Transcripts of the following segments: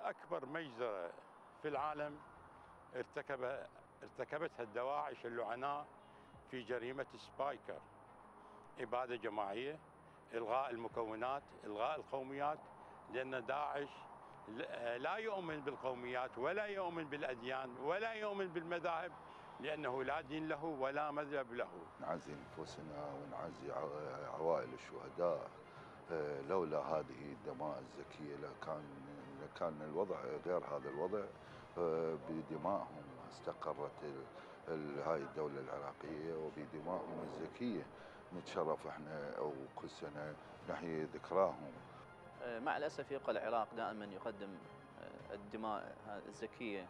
أكبر مجزرة في العالم ارتكبتها الدواعش اللعناء في جريمة سبايكر. إبادة جماعية، إلغاء المكونات، إلغاء القوميات، لأن داعش لا يؤمن بالقوميات ولا يؤمن بالأديان ولا يؤمن بالمذاهب، لأنه لا دين له ولا مذهب له. نعزي أنفسنا ونعزي عوائل الشهداء. لولا هذه الدماء الزكية لكان الوضع غير هذا الوضع. بدمائهم استقرت هاي الدولة العراقية، وبدمائهم الزكية نتشرف احنا او كل سنة نحيي ذكراهم. مع الأسف يبقى العراق دائما يقدم الدماء الزكية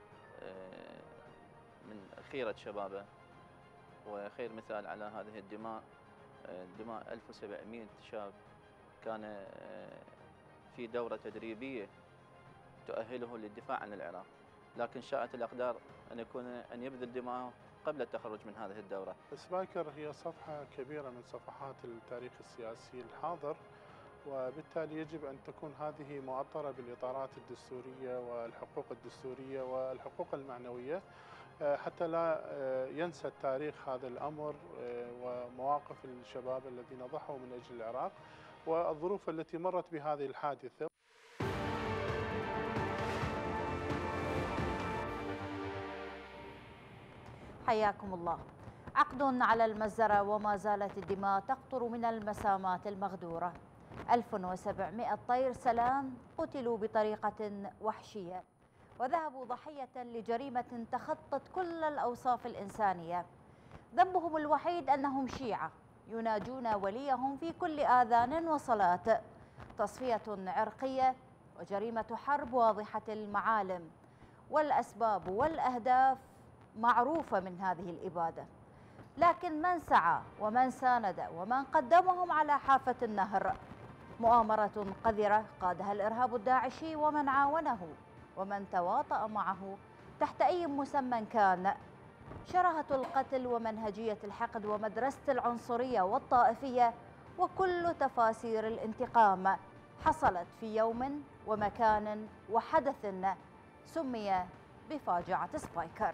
من خيرة شبابه، وخير مثال على هذه الدماء دماء 1700 شاب كان في دورة تدريبية تؤهله للدفاع عن العراق، لكن شاءت الأقدار أن يبذل دماءه قبل التخرج من هذه الدورة. سبايكر هي صفحة كبيرة من صفحات التاريخ السياسي الحاضر، وبالتالي يجب أن تكون هذه مؤطرة بالإطارات الدستورية والحقوق الدستورية والحقوق المعنوية، حتى لا ينسى التاريخ هذا الأمر ومواقف الشباب الذين ضحوا من أجل العراق والظروف التي مرت بهذه الحادثة. حياكم الله. عقد على المزرة وما زالت الدماء تقطر من المسامات المغدورة. 1700 طير سلام قتلوا بطريقة وحشية وذهبوا ضحية لجريمة تخطت كل الأوصاف الإنسانية. ذنبهم الوحيد أنهم شيعة يناجون وليهم في كل آذان وصلاة. تصفية عرقية وجريمة حرب واضحة المعالم، والأسباب والأهداف معروفة من هذه الإبادة، لكن من سعى ومن ساند ومن قدمهم على حافة النهر. مؤامرة قذرة قادها الإرهاب الداعشي ومن عاونه ومن تواطأ معه تحت أي مسمى كان. شرهة القتل ومنهجية الحقد ومدرسة العنصرية والطائفية وكل تفاسير الانتقام حصلت في يوم ومكان وحدث سمي بفاجعة سبايكر.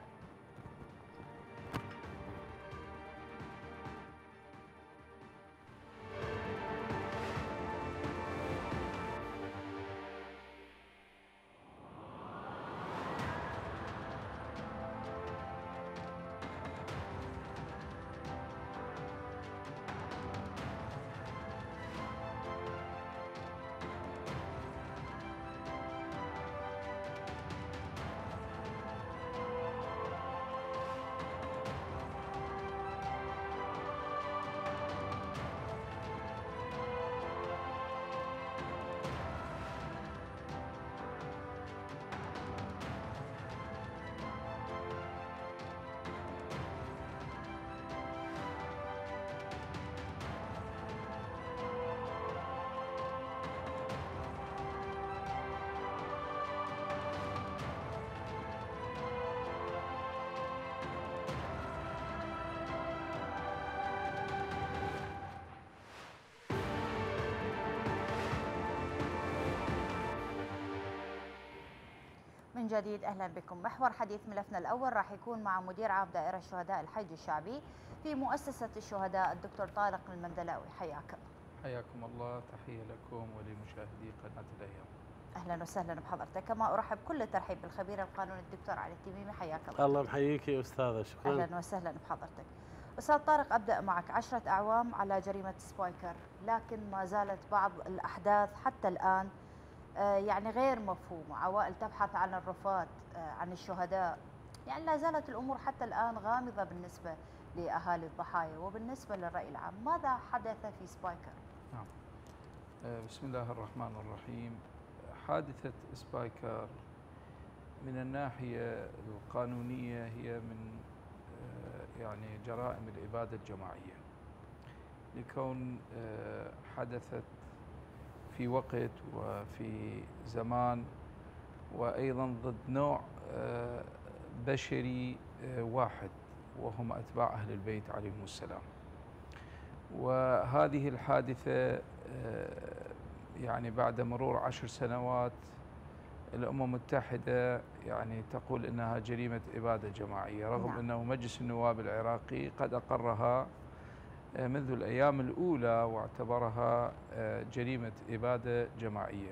من جديد أهلا بكم. محور حديث ملفنا الأول راح يكون مع مدير عام دائرة شهداء الحج الشعبي في مؤسسة الشهداء الدكتور طارق المندلاوي. حياك. حياكم الله، تحية لكم ولمشاهدي قناة الأيام. أهلا وسهلا بحضرتك. كما أرحب كل الترحيب بالخبير القانوني الدكتور علي التميمي. حياك الله. الله محييك يا أستاذة، شكرا. أهلا وسهلا بحضرتك. أستاذ طارق، أبدأ معك. 10 أعوام على جريمة سبايكر، لكن ما زالت بعض الأحداث حتى الآن يعني غير مفهومة. عوائل تبحث عن الرفات عن الشهداء، يعني لا زالت الأمور حتى الآن غامضة بالنسبة لأهالي الضحايا وبالنسبة للرأي العام. ماذا حدث في سبايكر؟ نعم. بسم الله الرحمن الرحيم. حادثة سبايكر من الناحية القانونية هي من يعني جرائم الإبادة الجماعية، لكون حدثت في وقت وفي زمان وأيضا ضد نوع بشري واحد وهم أتباع أهل البيت عليهم السلام. وهذه الحادثة يعني بعد مرور 10 سنوات الأمم المتحدة يعني تقول أنها جريمة إبادة جماعية، رغم أنه مجلس النواب العراقي قد أقرها منذ الأيام الأولى واعتبرها جريمة إبادة جماعية.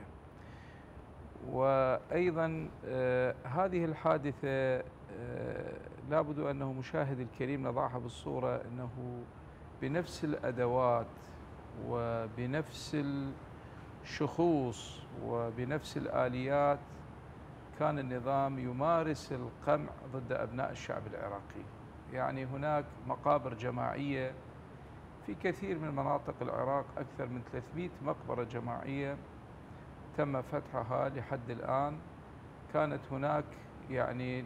وأيضا هذه الحادثة لابد أنه مشاهد الكريم نضعها بالصورة أنه بنفس الأدوات وبنفس الشخوص وبنفس الآليات كان النظام يمارس القمع ضد أبناء الشعب العراقي. يعني هناك مقابر جماعية في كثير من مناطق العراق، أكثر من 300 مقبرة جماعية تم فتحها لحد الآن. كانت هناك يعني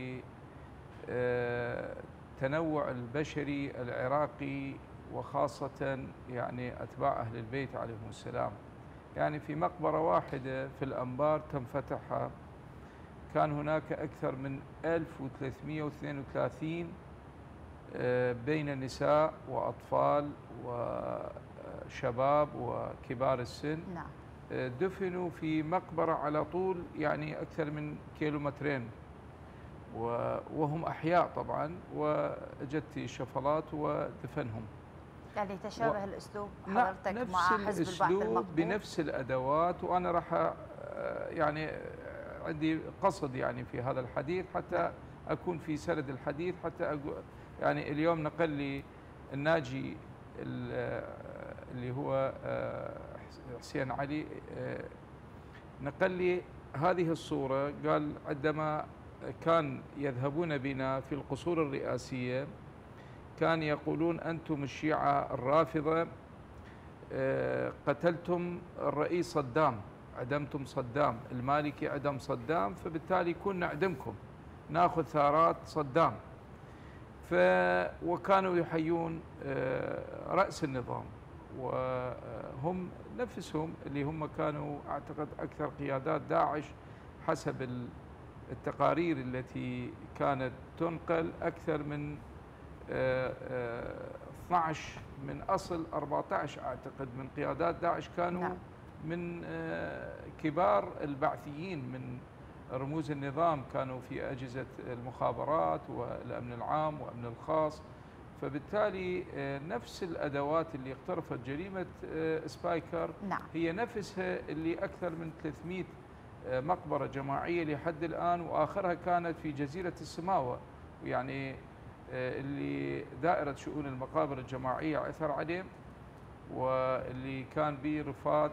لتنوع البشري العراقي وخاصة يعني أتباع أهل البيت عليهم السلام. يعني في مقبرة واحدة في الأنبار تم فتحها كان هناك أكثر من 1332 بين نساء وأطفال وشباب وكبار السن. نعم. دفنوا في مقبرة على طول يعني أكثر من كيلومترين وهم أحياء طبعا، وجدت شفلات ودفنهم. يعني تشابه الأسلوب حضرتك مع حزب البعث المقبول؟ بنفس الأدوات. وأنا راح يعني عندي قصد يعني في هذا الحديث حتى أكون في سرد الحديث، حتى يعني اليوم نقل لي الناجي اللي هو حسين علي، نقل لي هذه الصورة. قال عندما كان يذهبون بنا في القصور الرئاسية كان يقولون أنتم الشيعة الرافضة قتلتم الرئيس صدام، عدمتم صدام، المالكي عدم صدام، فبالتالي كنا نعدمكم ناخذ ثارات صدام. وكانوا يحيون رأس النظام، وهم نفسهم اللي هم كانوا أعتقد أكثر قيادات داعش حسب التقارير التي كانت تنقل. أكثر من 12 من أصل 14 أعتقد من قيادات داعش كانوا من كبار البعثيين من رموز النظام، كانوا في أجهزة المخابرات والأمن العام وأمن الخاص. فبالتالي نفس الأدوات اللي اقترفت جريمة سبايكر هي نفسها اللي أكثر من 300 مقبرة جماعية لحد الآن، وآخرها كانت في جزيرة السماوة. يعني اللي دائرة شؤون المقابر الجماعية عثر عليه، واللي كان به رفات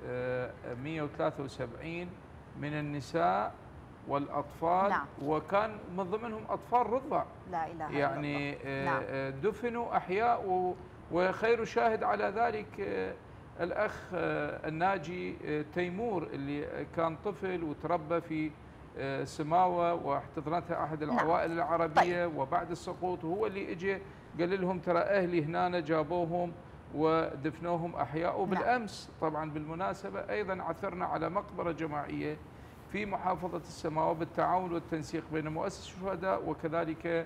173 من النساء والأطفال. وكان من ضمنهم أطفال رضع. لا إله إلا يعني دفنوا أحياء. وخير شاهد على ذلك الأخ الناجي تيمور اللي كان طفل وتربى في سماوة واحتضنتها أحد العوائل العربية. وبعد السقوط هو اللي اجى قال لهم ترى أهلي هنا جابوهم ودفنوهم أحياء. وبالأمس طبعا بالمناسبة أيضا عثرنا على مقبرة جماعية في محافظة السماوة بالتعاون والتنسيق بين مؤسسة الشهداء وكذلك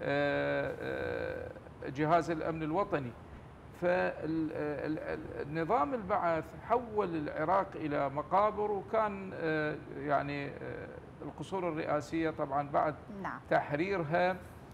جهاز الأمن الوطني. فالنظام البعث حول العراق إلى مقابر، وكان يعني القصور الرئاسية طبعا بعد تحريرها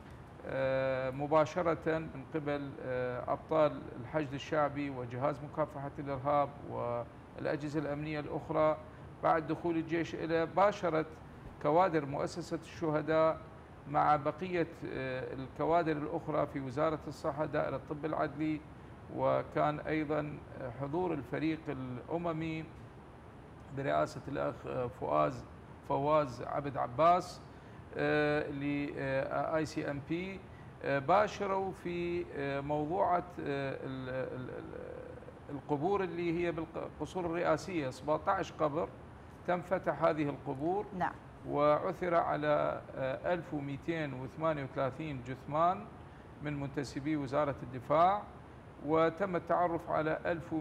مباشرة من قبل أبطال الحشد الشعبي وجهاز مكافحة الإرهاب والأجهزة الأمنية الأخرى، بعد دخول الجيش إلى باشرت كوادر مؤسسة الشهداء مع بقية الكوادر الأخرى في وزارة الصحة دائرة الطب العدلي. وكان أيضا حضور الفريق الأممي برئاسة الأخ فواز عبد عباس ICMP باشروا في موضوعة القبور اللي هي بالقصور الرئاسية. 17 قبر تم فتح هذه القبور. وعثر على 1238 جثمان من منتسبي وزارة الدفاع، وتم التعرف على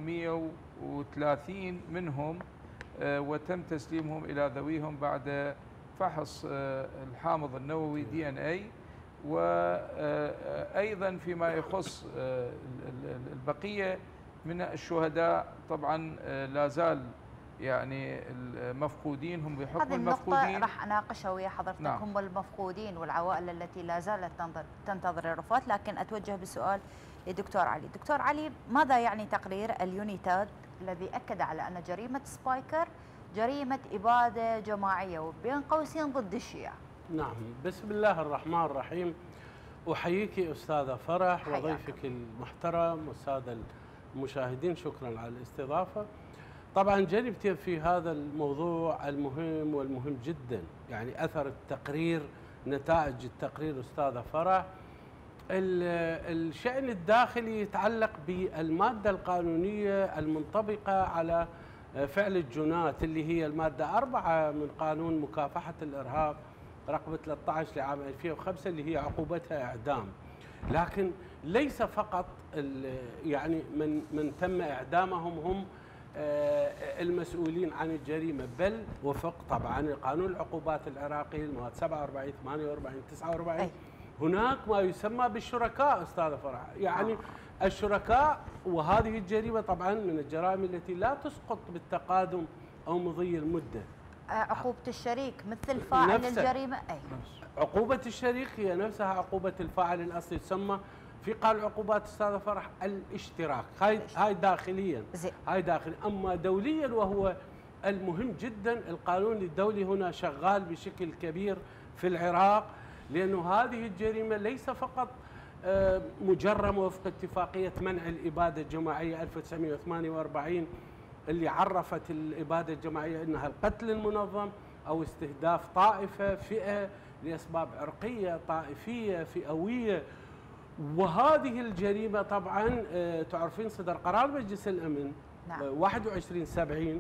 1130 منهم وتم تسليمهم إلى ذويهم بعد فحص الحامض النووي DNA. وأيضا فيما يخص البقية من الشهداء طبعا لا زال يعني المفقودين هم بحكم هذه المفقودين. النقطة راح أناقشها ويا حضرتك. نعم. هم المفقودين والعوائل التي لا زالت تنتظر الرفات، لكن أتوجه بسؤال للدكتور علي. دكتور علي، ماذا يعني تقرير اليونيتاد الذي أكد على أن جريمة سبايكر جريمة إبادة جماعية وبين قوسين ضد الشيعة؟ نعم، بسم الله الرحمن الرحيم. أحييك أستاذة فرح وضيفك المحترم والسادة المشاهدين، شكرا على الاستضافة. طبعا جانبت في هذا الموضوع المهم والمهم جدا، يعني أثر التقرير، نتائج التقرير أستاذة فرح. الشأن الداخلي يتعلق بالمادة القانونية المنطبقة على فعل الجنات، اللي هي المادة 4 من قانون مكافحة الإرهاب رقم 13 لعام 2005، اللي هي عقوبتها إعدام. لكن ليس فقط يعني من تم إعدامهم هم المسؤولين عن الجريمة، بل وفق طبعا قانون العقوبات العراقي المواد 47 48 49 هناك ما يسمى بالشركاء أستاذة فرح. يعني الشركاء، وهذه الجريمة طبعا من الجرائم التي لا تسقط بالتقادم أو مضي المدة. عقوبة الشريك مثل فاعل الجريمة. عقوبة الشريك هي نفسها عقوبة الفاعل الأصلي، تسمى في قانون العقوبات أستاذة فرح الاشتراك. هاي داخليا، هاي داخليا. أما دوليا وهو المهم جدا، القانون الدولي هنا شغال بشكل كبير في العراق، لأنه هذه الجريمة ليس فقط مجرمة وفق اتفاقية منع الإبادة الجماعية 1948 اللي عرفت الإبادة الجماعية أنها القتل المنظم أو استهداف طائفة، فئة، لأسباب عرقية، طائفية، فئوية. وهذه الجريمة طبعا تعرفين صدر قرار مجلس الأمن 21/70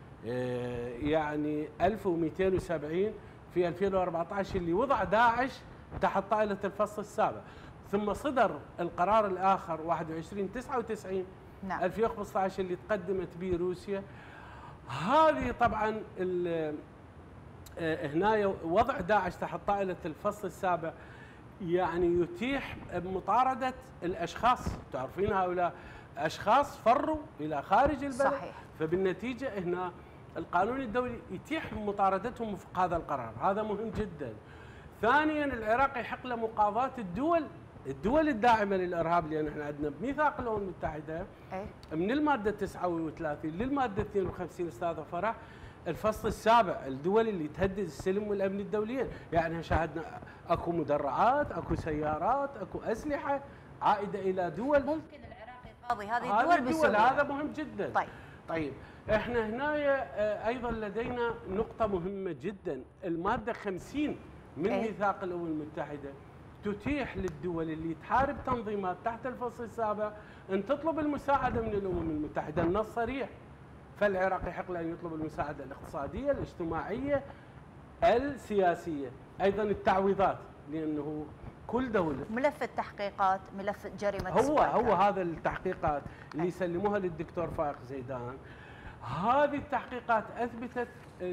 يعني 1270 في 2014 اللي وضع داعش تحت طائلة الفصل السابع، ثم صدر القرار الآخر 21/99 2015 اللي تقدمت به روسيا. هذه طبعا هنا وضع داعش تحت طائلة الفصل السابع يعني يتيح مطاردة الأشخاص. تعرفين هؤلاء أشخاص فروا إلى خارج البلد. صحيح. فبالنتيجة هنا القانون الدولي يتيح مطاردتهم وفق هذا القرار، هذا مهم جدا. ثانيا العراق يحق له مقاضاة الدول الداعمة للإرهاب، لأن احنا عندنا بميثاق الأمم المتحدة من المادة 39 للمادة 52 أستاذة فرح الفصل السابع، الدول اللي تهدد السلم والأمن الدوليين. يعني شاهدنا أكو مدرعات، أكو سيارات، أكو أسلحة عائدة إلى دول. ممكن العراق يقاضي هذه الدول بسهولة. هذا مهم جدا. طيب احنا هنا أيضا لدينا نقطة مهمة جدا، المادة 50 من ميثاق الأمم المتحدة تتيح للدول اللي تحارب تنظيمات تحت الفصل السابع أن تطلب المساعدة من الأمم المتحدة. النص صريح. فالعراق يحق له أن يطلب المساعدة الاقتصادية، الاجتماعية، السياسية، أيضا التعويضات، لأنه كل دولة ملف التحقيقات، ملف جريمة هو هذا التحقيقات اللي يسلموها للدكتور فائق زيدان. هذه التحقيقات أثبتت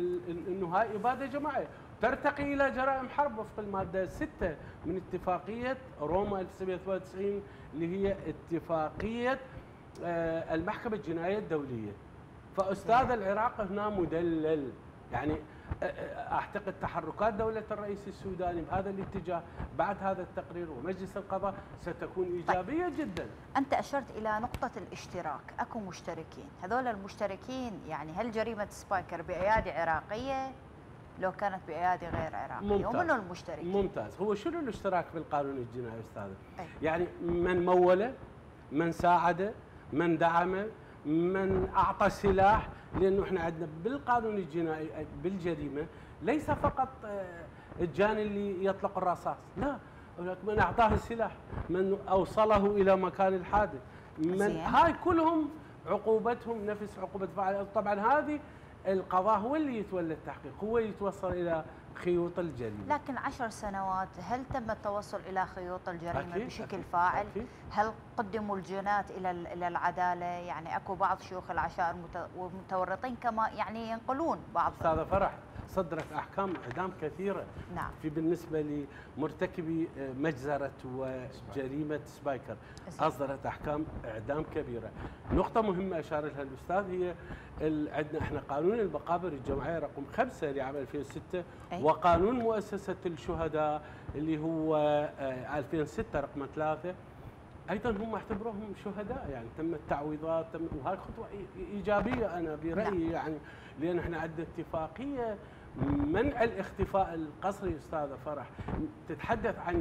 أنه هاي إبادة جماعية ترتقي إلى جرائم حرب وفق المادة 6 من اتفاقية روما 1993 اللي هي اتفاقية المحكمة الجنائية الدولية. فأستاذ العراق هنا مدلل. يعني أعتقد تحركات دولة الرئيس السوداني بهذا الاتجاه بعد هذا التقرير ومجلس القضاء ستكون إيجابية جدا. أنت أشرت إلى نقطة الاشتراك، أكو مشتركين، هذول المشتركين يعني هل جريمة سبايكر بأيادي عراقية لو كانت بأيادي غير عراقية؟ ومنو المشتركين؟ ممتاز. هو شنو الاشتراك بالقانون الجنائي أستاذ؟ يعني من موله، من ساعده، من دعمه، من أعطى سلاح. لأنه احنا عندنا بالقانون الجنائي بالجريمة ليس فقط الجاني اللي يطلق الرصاص، لا، هناك من أعطاه السلاح، من أوصله إلى مكان الحادث، من هاي كلهم عقوبتهم نفس عقوبة فاعل. طبعا هذه القضاء هو اللي يتولى التحقيق، هو يتوصل إلى خيوط الجريمة. لكن 10 سنوات هل تم التوصل إلى خيوط الجريمة أكيد بشكل أكيد فاعل؟ أكيد. هل قدموا الجنات إلى العدالة؟ يعني أكو بعض شيوخ العشائر ومتورطين كما يعني ينقلون بعض. أستاذة فرح، صدرت أحكام إعدام كثيرة. نعم. في بالنسبة لمرتكبي مجزرة وجريمة سبايكر أصدرت أحكام إعدام كبيرة. نقطة مهمة أشار لها الأستاذ هي عندنا احنا قانون المقابر الجماعية رقم 5 لعام 2006 وقانون مؤسسة الشهداء اللي هو 2006 رقم 3 ايضا هم اعتبروهم شهداء، يعني تم التعويضات وهذه خطوه ايجابيه انا برايي. يعني لان احنا عندنا اتفاقيه منع الاختفاء القسري استاذه فرح، تتحدث عن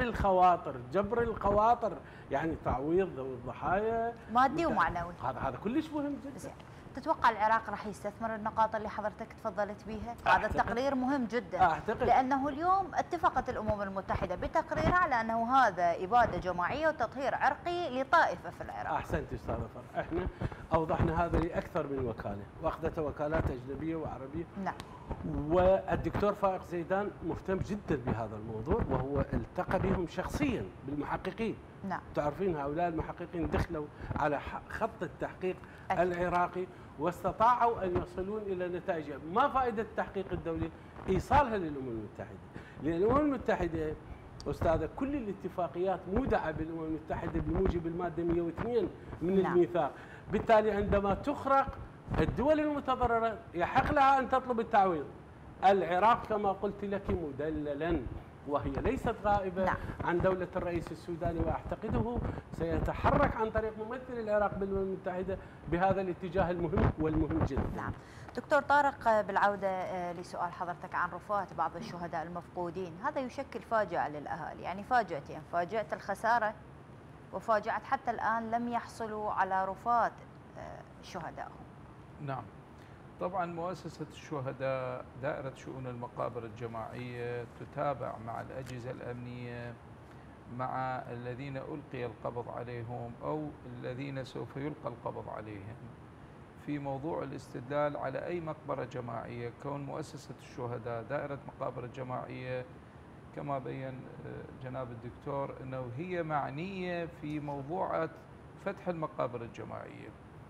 جبر الخواطر يعني تعويض ذوي الضحايا مادي ومعنوي. هذا كلش مهم جدا. تتوقع العراق راح يستثمر النقاط اللي حضرتك تفضلت بها؟ هذا التقرير مهم جدا. أعتقد. لأنه اليوم اتفقت الأمم المتحدة بتقريرها على أنه هذا إبادة جماعية وتطهير عرقي لطائفة في العراق. أحسنت أستاذة فرح، احنا أوضحنا هذا لأكثر من وكالة وأخذت وكالات أجنبية وعربية. نعم. والدكتور فائق زيدان مهتم جدا بهذا الموضوع وهو التقى بهم شخصيا بالمحققين. نعم. تعرفين هؤلاء المحققين دخلوا على خط التحقيق العراقي واستطاعوا أن يصلون إلى نتائج. ما فائدة التحقيق الدولي؟ إيصالها للأمم المتحدة، لأن الأمم المتحدة أستاذة كل الاتفاقيات مودعة بالأمم المتحدة بموجب المادة 102 من الميثاق. بالتالي عندما تخرق الدول المتضررة يحق لها أن تطلب التعويض. العراق كما قلت لك مدللا وهي ليست غائبة عن دولة الرئيس السوداني، وأعتقده سيتحرك عن طريق ممثل العراق بالأمم المتحدة بهذا الاتجاه المهم والمهم جدا. نعم. دكتور طارق، بالعودة لسؤال حضرتك عن رفات بعض الشهداء المفقودين، هذا يشكل فاجعة للأهالي، يعني فاجأتين، فاجأة الخسارة وفاجأة حتى الآن لم يحصلوا على رفات شهدائهم. نعم. طبعا مؤسسة الشهداء دائرة شؤون المقابر الجماعية تتابع مع الأجهزة الأمنية مع الذين ألقي القبض عليهم أو الذين سوف يلقى القبض عليهم في موضوع الاستدلال على أي مقبرة جماعية. كون مؤسسة الشهداء دائرة مقابر الجماعية كما بين جناب الدكتور أنه هي معنية في موضوع فتح المقابر الجماعية،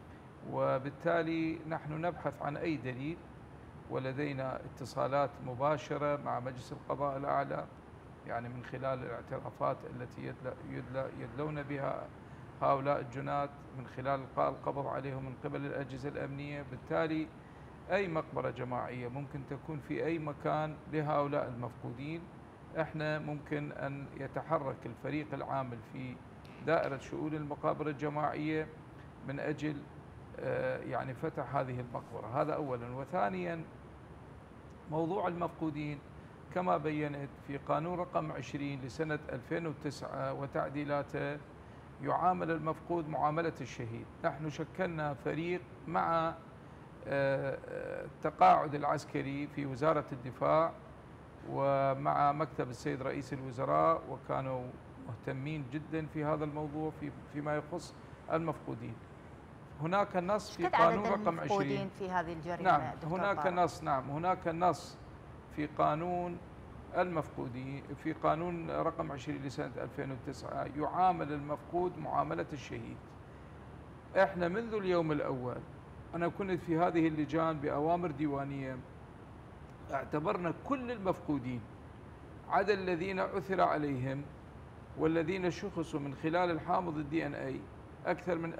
وبالتالي نحن نبحث عن أي دليل، ولدينا اتصالات مباشرة مع مجلس القضاء الأعلى يعني من خلال الاعترافات التي يدلون بها هؤلاء الجنات من خلال إلقاء القبض عليهم من قبل الأجهزة الأمنية. بالتالي أي مقبرة جماعية ممكن تكون في أي مكان لهؤلاء المفقودين، احنا ممكن أن يتحرك الفريق العامل في دائرة شؤون المقابر الجماعية من أجل يعني فتح هذه المقبرة. هذا أولا. وثانيا موضوع المفقودين كما بينت في قانون رقم 20 لسنة 2009 وتعديلاته يعامل المفقود معاملة الشهيد. نحن شكلنا فريق مع التقاعد العسكري في وزارة الدفاع ومع مكتب السيد رئيس الوزراء، وكانوا مهتمين جدا في هذا الموضوع فيما يخص المفقودين. هناك نص في قانون رقم 20 في هذه الجريمة. نعم هناك نص، نعم هناك نص في قانون المفقودين في قانون رقم 20 لسنة 2009 يعامل المفقود معاملة الشهيد. احنا منذ اليوم الأول أنا كنت في هذه اللجان بأوامر ديوانية اعتبرنا كل المفقودين عدا الذين عثر عليهم والذين شخصوا من خلال الحامض الدي ان اي أكثر من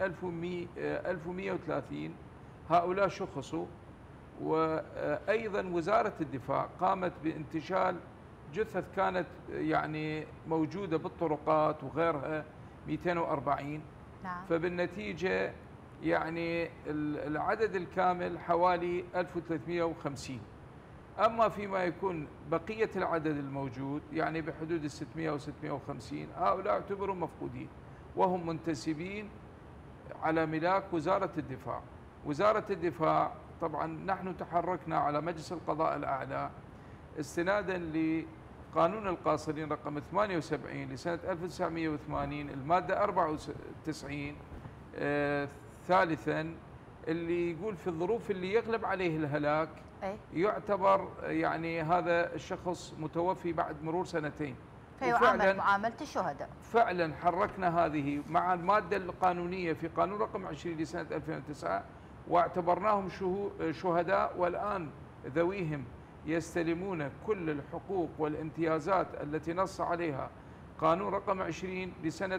1130 هؤلاء شخصوا. وأيضا وزارة الدفاع قامت بانتشال جثث كانت يعني موجودة بالطرقات وغيرها 240. نعم. فبالنتيجة يعني العدد الكامل حوالي 1350. أما فيما يكون بقية العدد الموجود يعني بحدود 600 و 650 هؤلاء اعتبروا مفقودين وهم منتسبين على ملاك وزارة الدفاع. وزارة الدفاع طبعا نحن تحركنا على مجلس القضاء الأعلى استنادا لقانون القاصرين رقم 78 لسنة 1980 المادة 94 ثالثا اللي يقول في الظروف اللي يغلب عليه الهلاك أي. يعتبر يعني هذا الشخص متوفي بعد مرور سنتين، فيعامل معاملة الشهداء. فعلا حركنا هذه مع المادة القانونية في قانون رقم 20 لسنة 2009 واعتبرناهم شهداء، والآن ذويهم يستلمون كل الحقوق والامتيازات التي نص عليها قانون رقم 20 لسنة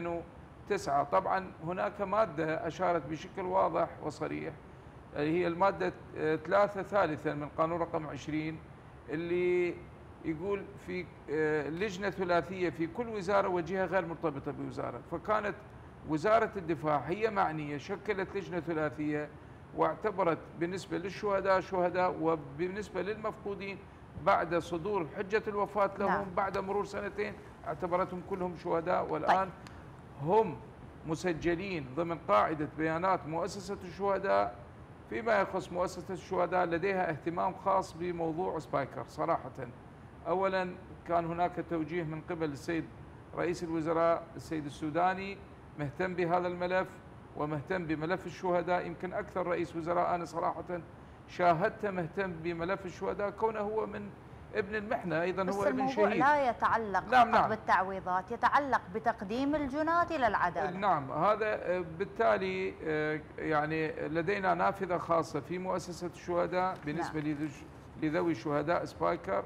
2009. طبعا هناك مادة أشارت بشكل واضح وصريح هي المادة 3 ثالثا من قانون رقم 20 اللي يقول في لجنة ثلاثية في كل وزارة وجهة غير مرتبطة بوزارة، فكانت وزارة الدفاع هي معنية، شكلت لجنة ثلاثية واعتبرت بالنسبة للشهداء شهداء، وبالنسبة للمفقودين بعد صدور حجة الوفاة لهم نعم. بعد مرور سنتين اعتبرتهم كلهم شهداء، والآن هم مسجلين ضمن قاعدة بيانات مؤسسة الشهداء. فيما يخص مؤسسة الشهداء لديها اهتمام خاص بموضوع سبايكر صراحة. أولا كان هناك توجيه من قبل السيد رئيس الوزراء السيد السوداني مهتم بهذا الملف ومهتم بملف الشهداء، يمكن أكثر رئيس وزراء أنا صراحة شاهدته مهتم بملف الشهداء كونه هو من ابن المحنة، أيضا هو ابن شهيد. بس الموضوع لا يتعلق فقط بالتعويضات، يتعلق بتقديم الجناة إلى العدالة. نعم، هذا بالتالي يعني لدينا نافذة خاصة في مؤسسة الشهداء بالنسبة نعم. لذوي شهداء سبايكر،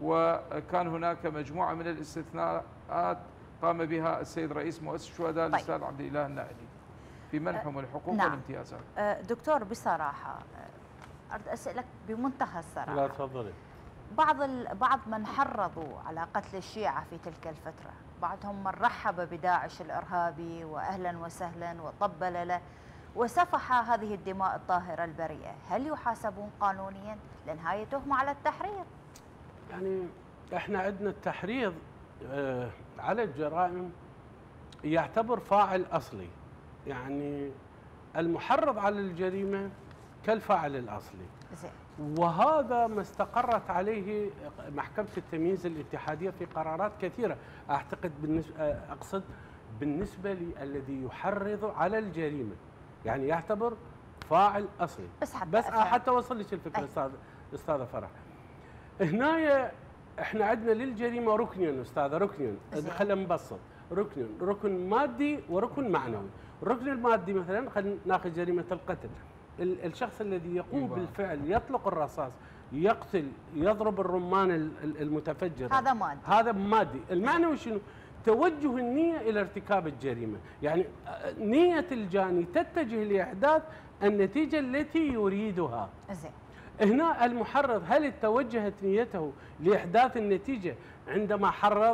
وكان هناك مجموعة من الاستثناءات قام بها السيد رئيس مؤسسة الشهداء الأستاذ عبد الإله النائلي في منحهم الحقوق نعم. والامتيازات. دكتور بصراحة أريد أسألك بمنتهى الصراحة. لا تفضلي. بعض من حرضوا على قتل الشيعة في تلك الفترة، بعضهم من رحب بداعش الإرهابي وأهلا وسهلا وطبل له وسفح هذه الدماء الطاهرة البريئة، هل يحاسبون قانونيا؟ لأن هاي تهمة على التحريض. يعني احنا عندنا التحريض على الجرائم يعتبر فاعل أصلي، يعني المحرض على الجريمة كالفاعل الأصلي. زين. وهذا ما استقرت عليه محكمة التمييز الاتحادية في قرارات كثيرة، أعتقد أقصد بالنسبة للذي يحرض على الجريمة، يعني يعتبر فاعل أصلي. بس حتى وصل لك الفكرة أستاذة فرح. هنا احنا عندنا للجريمة ركنين أستاذة، ركنين، خلينا نبسط، ركن مادي وركن معنوي. الركن المادي مثلا خلينا ناخذ جريمة القتل، الشخص الذي يقوم بالفعل يطلق الرصاص، يقتل، يضرب الرمان المتفجر، هذا مادي. هذا مادي. المعنوي شنو؟ توجه النية إلى ارتكاب الجريمة، يعني نية الجاني تتجه لإحداث النتيجة التي يريدها. زين. هنا المحرض هل توجهت نيته لإحداث النتيجة عندما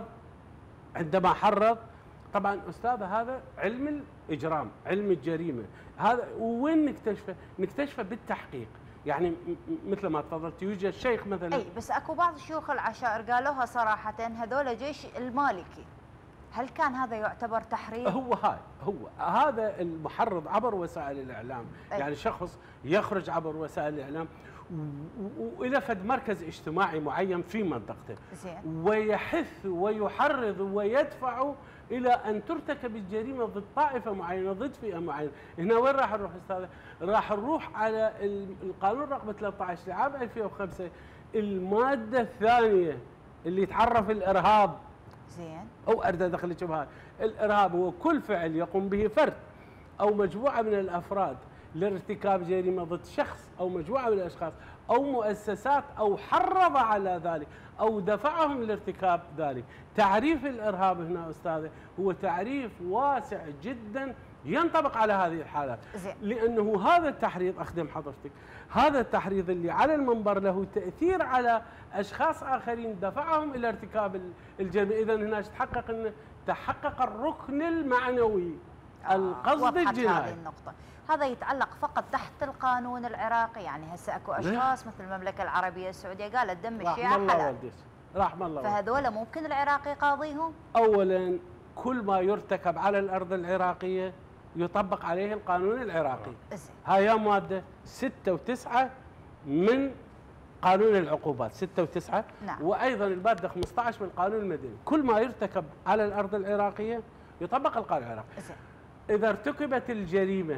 حرض؟ طبعا أستاذ هذا علم الإجرام، علم الجريمة، هذا وين نكتشفه بالتحقيق. يعني مثل ما تفضلت يوجد شيخ مثلا، اي بس اكو بعض شيوخ العشائر قالوها صراحة هذول جيش المالكي، هل كان هذا يعتبر تحريض؟ هو هذا المحرض عبر وسائل الإعلام. يعني شخص يخرج عبر وسائل الإعلام وإلى فد مركز اجتماعي معين في منطقته، ويحث ويحرض ويدفع إلى أن ترتكب الجريمة ضد طائفة معينة، ضد فئة معينة. هنا وين راح نروح أستاذ؟ راح نروح على القانون رقم 13 لعام 2005 المادة الثانية اللي يتعرف الإرهاب. زين. أو أريد أدخلك بهذا، الإرهاب هو كل فعل يقوم به فرد أو مجموعة من الأفراد لارتكاب جريمة ضد شخص أو مجموعة من الأشخاص أو مؤسسات أو حرض على ذلك أو دفعهم لارتكاب ذلك. تعريف الإرهاب هنا أستاذة هو تعريف واسع جدا ينطبق على هذه الحالات، لأنه هذا التحريض أخدم حضرتك، هذا التحريض اللي على المنبر له تأثير على أشخاص آخرين دفعهم إلى ارتكاب الجريمة. إذا هنا تحقق الركن المعنوي، القصد الجنائي. هذه النقطة هذا يتعلق فقط تحت القانون العراقي، يعني هسه اكو اشخاص مثل المملكة العربية السعودية قالت دم الشيعة حلال، رحم الله، فهذول ممكن العراقي يقاضيهم؟ أولا كل ما يرتكب على الأرض العراقية يطبق عليه القانون العراقي. هاي مادة 6 و9 من قانون العقوبات 6 و9. نعم. وأيضا المادة 15 من القانون المدني، كل ما يرتكب على الأرض العراقية يطبق القانون العراقي. إذا ارتكبت الجريمة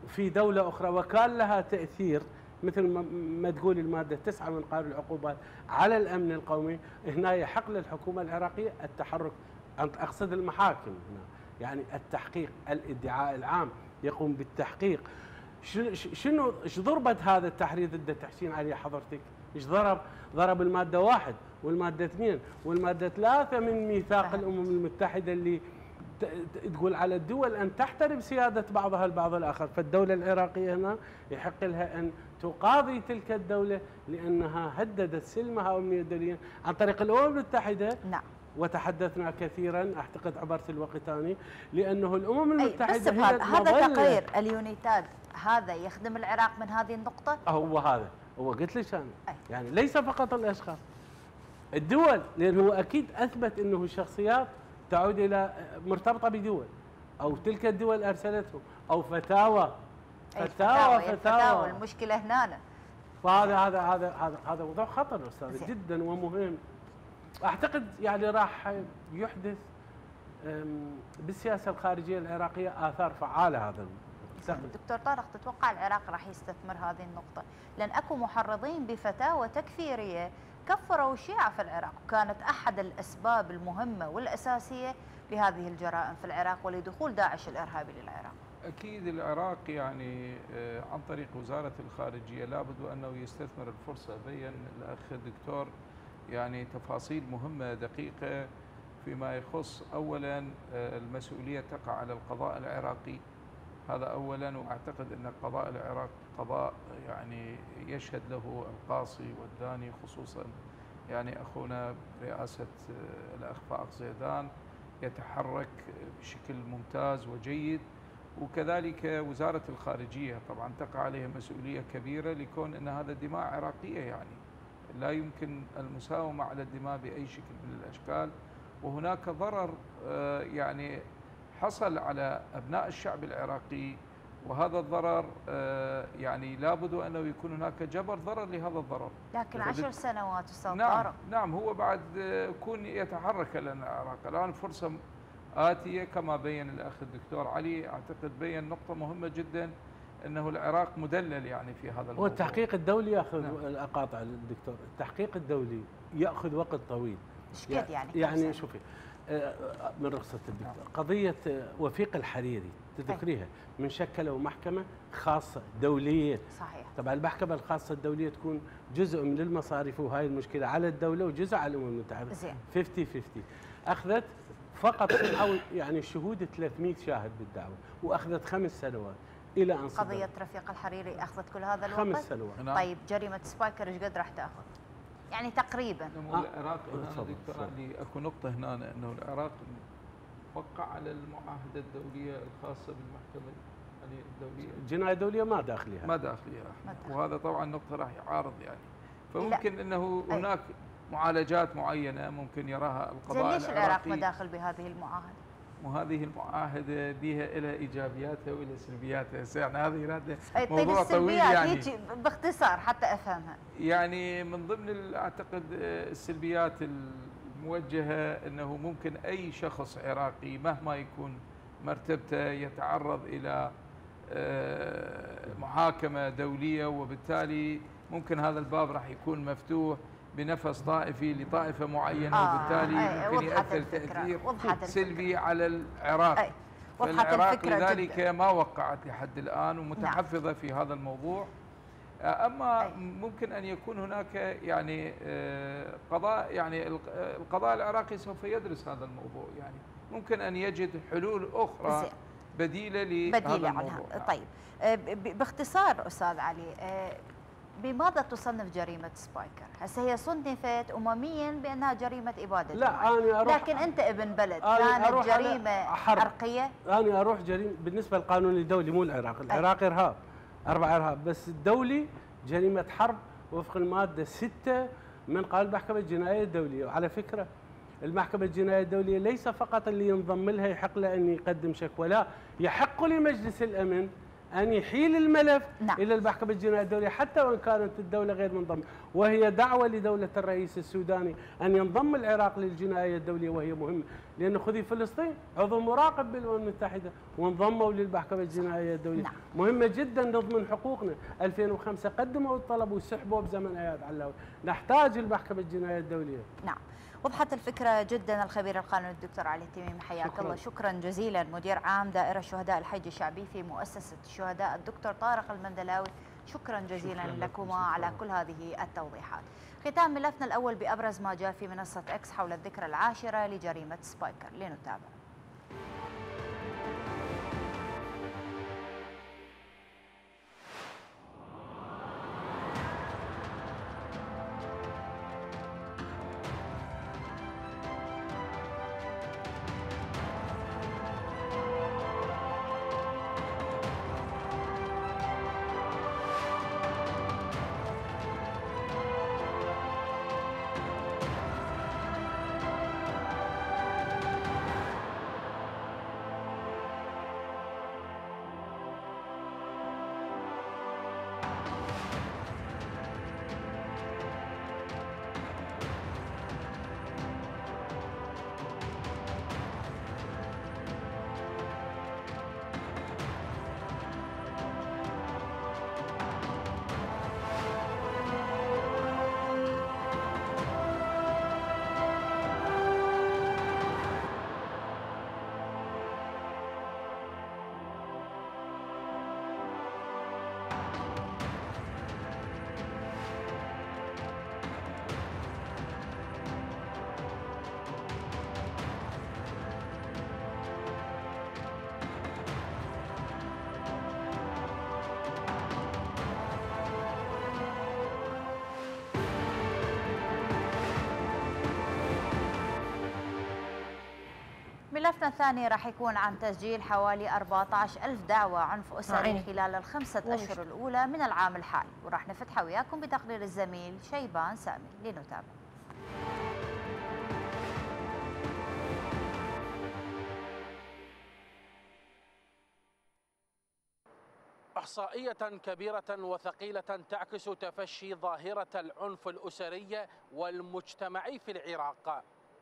في دولة أخرى وكان لها تأثير مثل ما تقول المادة 9 من قانون العقوبات على الأمن القومي، هنا يحق للحكومة العراقية التحرك، أقصد المحاكم هنا، يعني التحقيق، الادعاء العام يقوم بالتحقيق. شنو ايش ضربت هذا التحرير ضد تحسين عليه حضرتك؟ ايش ضرب المادة 1 والمادة 2 والمادة 3 من ميثاق الأمم المتحدة اللي تقول على الدول أن تحترم سيادة بعضها البعض الآخر. فالدولة العراقية هنا يحق لها أن تقاضي تلك الدولة لأنها هددت سلمها وأمنية الدولية عن طريق الأمم المتحدة. نعم. وتحدثنا كثيرا، أعتقد عبرت الوقت ثاني، لأنه الأمم المتحدة بس هذا تقرير اليونيتاد هذا يخدم العراق من هذه النقطة؟ هو قلت لك أنا يعني ليس فقط الأشخاص، الدول، لأنه أكيد أثبت أنه شخصيات تعود إلى مرتبطة بدول أو تلك الدول أرسلته أو فتاوى. المشكلة هنا. فهذا هذا موضوع خطر أستاذ جدا ومهم. أعتقد يعني راح يحدث بالسياسة الخارجية العراقية آثار فعالة هذا. دكتور طارق، تتوقع العراق راح يستثمر هذه النقطة؟ لأن أكو محرضين بفتاوى تكفيرية كفروا الشيعة في العراق، وكانت أحد الأسباب المهمة والأساسية لهذه الجرائم في العراق ولدخول داعش الإرهابي للعراق. أكيد العراق يعني عن طريق وزارة الخارجية لابد أنه يستثمر الفرصة. بين الأخ الدكتور يعني تفاصيل مهمة دقيقة فيما يخص أولا المسؤولية تقع على القضاء العراقي، هذا أولا. وأعتقد أن القضاء العراقي قضاء يعني يشهد له القاصي والداني، خصوصا يعني أخونا برئاسة الأخ فائق زيدان يتحرك بشكل ممتاز وجيد. وكذلك وزارة الخارجية طبعا تقع عليها مسؤولية كبيرة لكون أن هذا دماء عراقية، يعني لا يمكن المساومة على الدماء بأي شكل من الأشكال. وهناك ضرر يعني حصل على أبناء الشعب العراقي، وهذا الضرر يعني لابد أنه يكون هناك جبر ضرر لهذا الضرر. لكن 10 سنوات أستاذ طارق. نعم هو بعد يكون يتحرك لنا العراق. الآن فرصة آتية كما بين الأخ الدكتور علي، أعتقد بين نقطة مهمة جدا أنه العراق مدلل يعني في هذا الموضوع. والتحقيق الدولي يأخذ أقاطع الدكتور، التحقيق الدولي يأخذ وقت طويل. يعني شوفي من رخصة الدكتور قضية وفيق الحريري تذكريها، من شكلوا محكمة خاصة دولية. صحيح. طبعا المحكمة الخاصة الدولية تكون جزء من المصاريف، وهاي المشكلة على الدولة وجزء على الأمم المتحدة. 50-50. أخذت فقط يعني شهود 300 شاهد بالدعوة، وأخذت 5 سنوات إلى أن صدرت. قضية رفيق الحريري أخذت كل هذا الوقت؟ 5 سنوات. طيب جريمة سبايكر ايش قد راح تأخذ؟ يعني تقريبا. العراق دكتور علي اكو نقطة هنا، انه العراق وقع على المعاهدة الدولية الخاصة بالمحكمة الدولية. الجناية الدولية ما داخلها. ما داخلها. وهذا طبعا نقطة راح يعارض يعني. فممكن انه هناك معالجات معينة ممكن يراها القضاء العراقي. ليش العراق مداخل بهذه المعاهدة؟ وهذه المعاهدة بها إلى إيجابياتها وإلى سلبياتها، يعني هذه يراد موضوع طويل يعني باختصار حتى أفهمها. يعني من ضمن أعتقد السلبيات الموجهة أنه ممكن أي شخص عراقي مهما يكون مرتبته يتعرض إلى محاكمة دولية، وبالتالي ممكن هذا الباب راح يكون مفتوح بنفس طائفي لطائفة معينة، وبالتالي ممكن يأثر تأثير سلبي على العراق. فالعراق لذلك ما وقعت لحد الآن ومتحفظة في هذا الموضوع. أما ممكن أن يكون هناك يعني قضاء، يعني القضاء العراقي سوف يدرس هذا الموضوع، يعني ممكن أن يجد حلول أخرى بديلة لهذا الموضوع. طيب باختصار أستاذ علي، بماذا تصنف جريمة سبايكر؟ هسه هي صنفت أمميا بأنها جريمة إبادة. لا أنا أروح، لكن أنت ابن بلد، كانت جريمة عرقية. أنا أروح بالنسبة للقانون الدولي مو العراق، العراق إرهاب 4 إرهاب، بس الدولي جريمة حرب وفق المادة 6 من قانون المحكمة الجنائية الدولية. وعلى فكرة المحكمة الجنائية الدولية ليس فقط اللي ينضم لها يحق له أن يقدم شكوى، لا، يحق لمجلس الأمن أن يحيل الملف نعم. إلى المحكمة الجنائية الدولية حتى وإن كانت الدولة غير منضمة، وهي دعوة لدولة الرئيس السوداني أن ينضم العراق للجنائية الدولية، وهي مهمة لأن خذي فلسطين عضو مراقب بالأمم المتحدة وانضموا للمحكمة الجنائية الدولية. نعم. مهمة جدا نضمن حقوقنا. 2005 قدموا الطلب وسحبوا بزمن اياد علاوي، نحتاج المحكمة الجنائية الدولية. نعم، وضحت الفكرة جدا الخبير القانوني الدكتور علي التميمي، حياك الله. شكرا جزيلا. مدير عام دائرة شهداء الحج الشعبي في مؤسسة الشهداء الدكتور طارق المندلاوي، شكرا جزيلا لكما على كل هذه التوضيحات. ختام ملفنا الأول بأبرز ما جاء في منصة إكس حول الذكرى العاشرة لجريمة سبايكر، لنتابع. ملفنا الثاني راح يكون عن تسجيل حوالي 14,000 دعوى عنف أسري خلال ال5 أشهر الأولى من العام الحالي، وراح نفتحها وياكم بتقرير الزميل شيبان سامي، لنتابع. إحصائية كبيرة وثقيلة تعكس تفشي ظاهرة العنف الأسري والمجتمعي في العراق.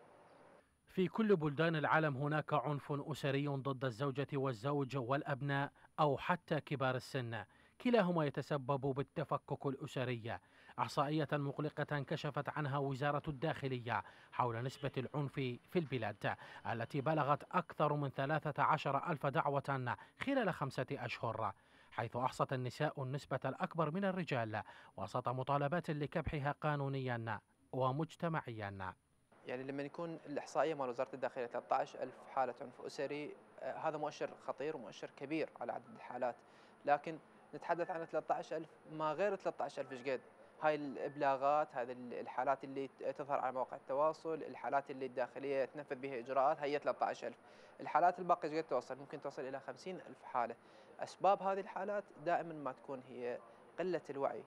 في كل بلدان العالم هناك عنف أسري ضد الزوجة والزوج والأبناء أو حتى كبار السن، كلاهما يتسبب بالتفكك الأسري. إحصائية مقلقة كشفت عنها وزارة الداخلية حول نسبة العنف في البلاد التي بلغت أكثر من 13,000 دعوة خلال 5 أشهر، حيث أحصت النساء النسبة الأكبر من الرجال وسط مطالبات لكبحها قانونيا ومجتمعيا. يعني لما يكون الإحصائية مال وزارة الداخلية 13,000 حالة عنف أسري، هذا مؤشر خطير ومؤشر كبير على عدد الحالات، لكن نتحدث عن 13,000 ما غير 13,000 ايش قد؟ هاي الإبلاغات، هذه الحالات اللي تظهر على مواقع التواصل، الحالات اللي الداخلية تنفذ بها إجراءات، هي 13,000. الحالات الباقية ايش قد توصل؟ ممكن توصل إلى 50,000 حالة. أسباب هذه الحالات دائما ما تكون هي قلة الوعي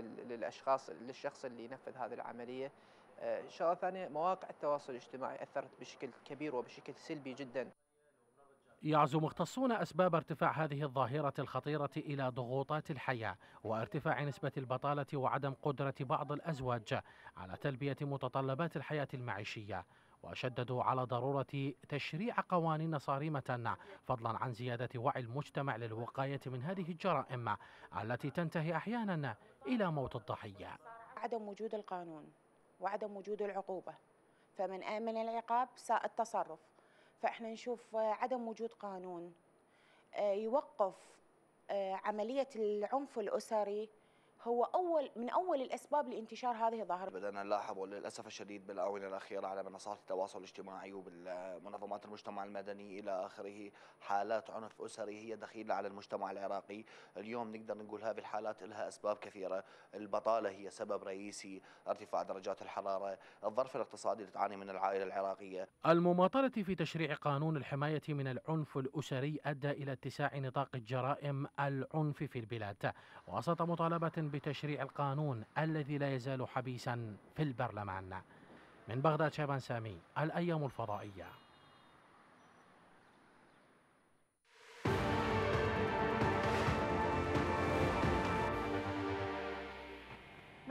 للشخص اللي ينفذ هذه العملية. شغلة ثانية، مواقع التواصل الاجتماعي أثرت بشكل كبير وبشكل سلبي جدا. يعزو مختصون أسباب ارتفاع هذه الظاهرة الخطيرة إلى ضغوطات الحياة وارتفاع نسبة البطالة وعدم قدرة بعض الأزواج على تلبية متطلبات الحياة المعيشية، وشددوا على ضرورة تشريع قوانين صارمة فضلا عن زيادة وعي المجتمع للوقاية من هذه الجرائم التي تنتهي أحيانا إلى موت الضحية. عدم وجود القانون وعدم وجود العقوبة، فمن آمن العقاب ساء التصرف. فإحنا نشوف عدم وجود قانون يوقف عملية العنف الأسري هو من أول الأسباب لانتشار هذه الظاهرة. بدأنا نلاحظ وللأسف الشديد بالآونة الأخيرة على منصات التواصل الاجتماعي وبالمنظمات المجتمع المدني إلى آخره حالات عنف أسري هي دخيلة على المجتمع العراقي. اليوم نقدر نقول هذه الحالات لها أسباب كثيرة، البطالة هي سبب رئيسي، ارتفاع درجات الحرارة، الظرف الاقتصادي اللي تعاني من العائلة العراقية. المماطلة في تشريع قانون الحماية من العنف الأسري أدى إلى اتساع نطاق الجرائم العنف في البلاد وسط مطالبة بتشريع القانون الذي لا يزال حبيسا في البرلمان. من بغداد شيبان سامي، الأيام الفضائية.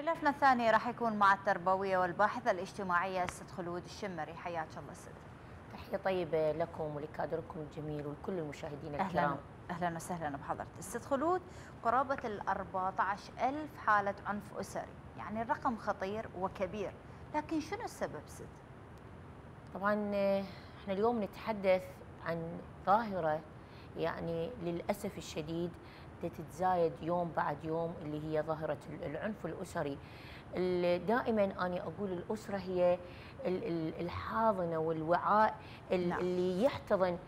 ملفنا الثاني راح يكون مع التربوية والباحثة الاجتماعية الست خلود الشمري. حياك الله ست. تحية طيبة لكم ولكادركم الجميل ولكل المشاهدين الكرام. أهلا وسهلا بحضرتك الست خلود. قرابة 14,000 حالة عنف أسري، يعني الرقم خطير وكبير، لكن شنو السبب ست؟ طبعا احنا اليوم نتحدث عن ظاهرة يعني للأسف الشديد تتزايد يوم بعد يوم، اللي هي ظاهرة العنف الأسري. دائما أنا أقول الأسرة هي الحاضنة والوعاء اللي يحتضن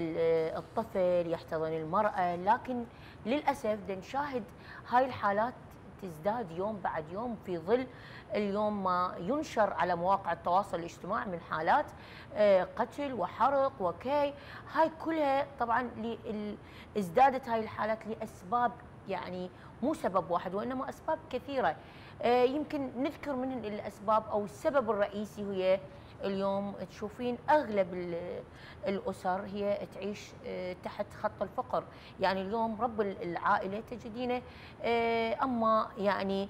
الطفل، يحتضن المرأة، لكن للأسف نشاهد هاي الحالات تزداد يوم بعد يوم في ظل اليوم ما ينشر على مواقع التواصل الاجتماعي من حالات قتل وحرق وكي. هاي كلها طبعا ازدادت هاي الحالات لأسباب، يعني مو سبب واحد وإنما أسباب كثيرة. يمكن نذكر من الأسباب أو السبب الرئيسي هي اليوم تشوفين أغلب الأسر هي تعيش تحت خط الفقر. يعني اليوم رب العائلة تجدينه أما يعني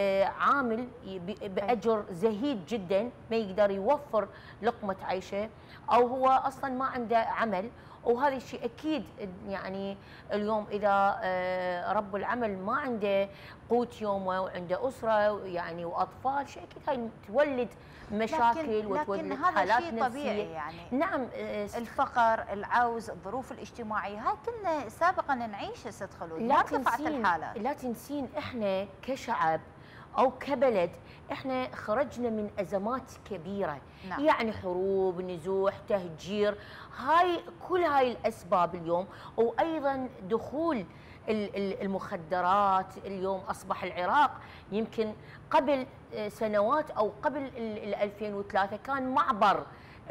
عامل بأجر زهيد جدا ما يقدر يوفر لقمة عيشه، أو هو أصلا ما عنده عمل. وهذا الشيء أكيد يعني اليوم إذا رب العمل ما عنده قوت يومه وعنده أسرة يعني وأطفال، شيء أكيد هاي تولد مشاكل وتولد حالات نفسية. طبيعي يعني. نعم الفقر، العوز، الظروف الاجتماعية، هاي كنا سابقا نعيشها ست خلود، ما ارتفعت الحالات. لا تنسين احنا كشعب أو كبلد احنا خرجنا من أزمات كبيرة. نعم. يعني حروب، نزوح، تهجير، هاي كل هاي الأسباب اليوم، وأيضا دخول المخدرات. اليوم أصبح العراق يمكن قبل سنوات أو قبل 2003 كان معبر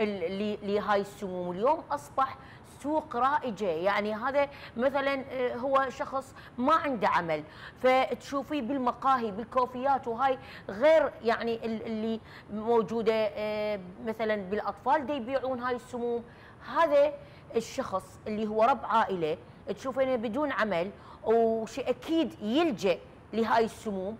لهاي السموم، اليوم أصبح سوق رائجة. يعني هذا مثلا هو شخص ما عنده عمل فتشوفيه بالمقاهي بالكوفيات، وهاي غير يعني اللي موجودة مثلا بالأطفال دي يبيعون هاي السموم. هذا الشخص اللي هو رب عائلة تشوفينه بدون عمل وشيء أكيد يلجأ لهاي السموم،